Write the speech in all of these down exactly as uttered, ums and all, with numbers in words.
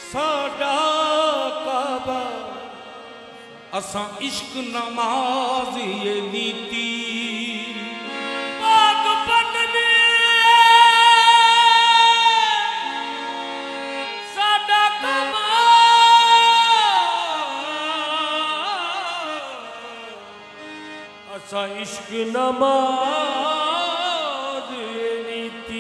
साडा काबा असा इश्क नमाज ये नीति पाक पटने साडा काबा असा इश्क नमाज ये नीति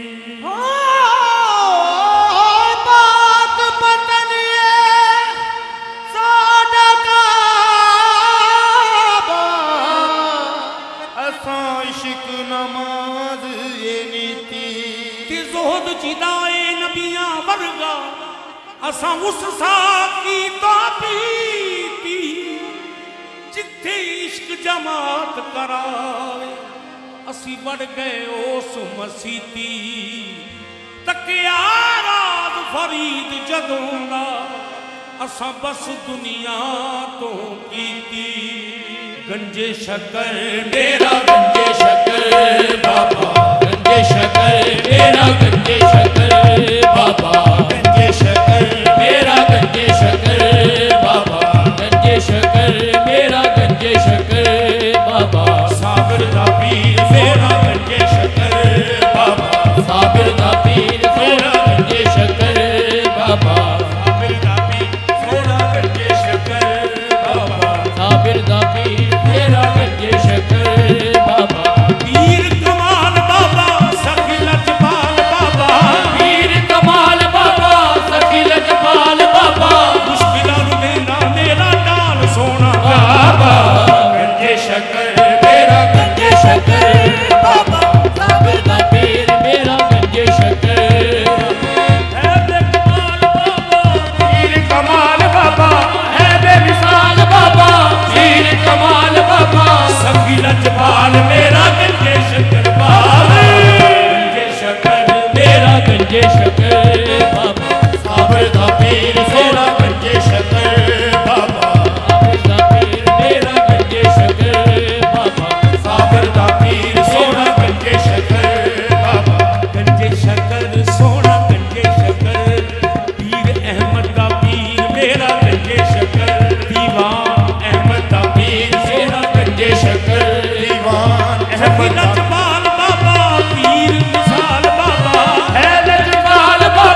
नमाज ये नीति जोहद जिदाए नबिया वर्गा असा उस साकी तो पीती जिथे इश्क जमात करावे असी बढ़ गए उस मसीती तकिया राज फरीद जदोंदा असा बस दुनिया तो कीती गंजे शकर मेरा गंजे शकर बाबा गंजे शकर मेरा गंजे शकर बाबा गंजे शकर मेरा गंजे शकर बाबा गंजे शकर मेरा गंजे शकर बाबा साबिर दा पीर मेरा गंजे शकर बाबा साबिर दा पीर मेरा गंजे शकर बाबा साबिर दा पीर मेरा गंजे शकर बाबा साबिर दा पीर मेरा गंजे शकर बाबा पीर कमाल बाबा सखी लजपाल बाबा पीर कमाल बाबा सखी लजपाल बाबा मुश्किलां नूं देना मेरा डाल सोना बाबा गंजे शकर मेरा गंजे शकर बाबा साबिर दा पीर मेरा गंजे शकर है बेकमाल बाबा पीर कमाल बाबा है बेमिसाल बाबा पीर कमाल बाबा सखी लजपाल मेरा गंजे शकर बाबा गंजे शकर मेरा गंजे शकर बाबा साबिर दा पीर मेरा गंजे शकर बाबा साबिर दा पीर मेरा गंजे शकर बाबा साबिर दा पीर सोना गंजे शकर बाबा गंजे शकर सोना गंजे शकर पीर अहमद दा पीर मेरा गंजे शकर दीवान अहमद दा पीर मेरा गंजे शकर दीवान अहमद लजपाल बाबा पीर मिसाल बाबा है लजपाल बाबा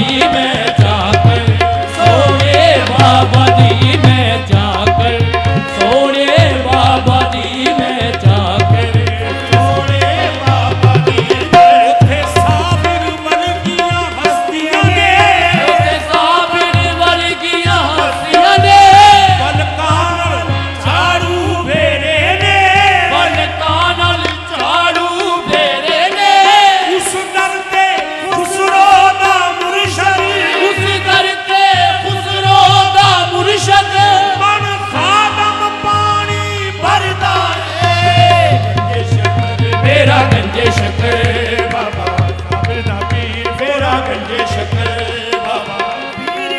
दी में जाकर, सोने बाबा दी में जाकर, सोने बाबा दी में जाकर, सोने बाबा दी में उठे साबिर वर्गियां हस्तियां ने, उठे साबिर वर्गियां हस्तियां ने, बलकानल झाड़ू फेरे ने, बलकानल झाड़ू फेरे ने, उस दर ते खुसरो दा मुर्शद, उस दर ते खुसरो दा मुर्शद, मन खादम पानी भरदा है, गंजे शकर मेरा गंजे शकर बाबा साबिर दा पीर मेरा गंजे शकर बाबा, पीर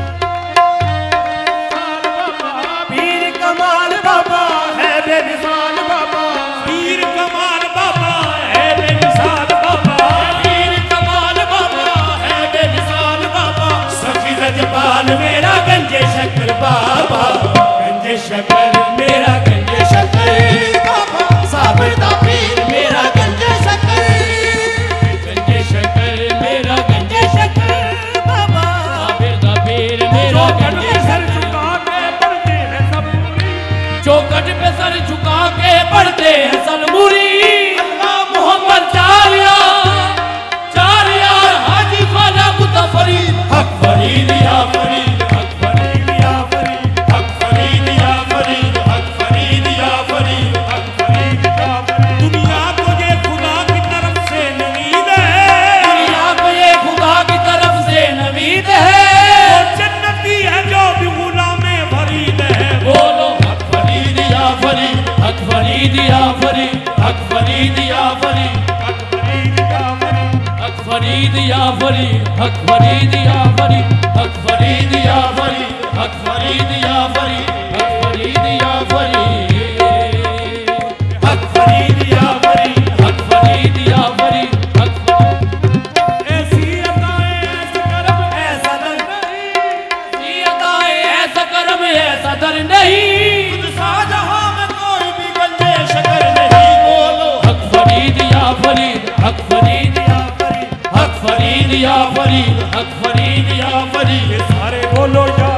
कमाल बाबा है बेमिसाल बाबा, पीर कमाल बाबा है बेमिसाल बाबा, पीर कमाल बाबा है बेमिसाल बाबा, सखी रजपाल मेरा गंजे शकर बाबा, गंजे शकर मेरा गंजे शकर बाबा, साबिर दा पीर मेरा गंजे शकर, गंजे शकर मेरा गंजे शकर बाबा, साबिर दा पीर मेरा गंजे सर शकर, झुका के पढ़ते हैं सब चौखट पे सर झुका के पढ़ते हैं सलमुरी, अल्लाह मोहम्मद चारिया चारिया हाजी ख्वाजा मुतफरीद, हक फरीद या फरीद, हक फरीद या फरीद, हक फरीद या फरीद, हक फरीद या फरीद, हक फरीद या फरीद। दुनिया को ये खुदा की तरफ से नवीद है, दुनिया को ये खुदा की तरफ से नवीद वो है, जन्नती है जो भी गुलामे फरीद है, बोलो हक फरीद या फरीद, हक फरीद या फरीद, हक फरीद या फरीद, हक फरीद या फरीद, हक फरीद या फरीद, हक फरीद या फरीद, हक फरीद या फरीद, हक फरीद या फरीद, हक फरीद या फरीद, हक फरीद या फरीद। हक फरीद या फरीद, हक फरीद। ऐसी अदाएं ऐसा करम ऐसा दर नहीं, ये अदाएं ऐसा करम ऐसा दर नहीं, खुद शाहजहां में कोई भी गंजे शकर नहीं, बोलो हक फरीद या फरीद, हक फरीद या फरीद, हक फरीद या फरीद, हक फरीद या फरीद, ये सारे बोलो या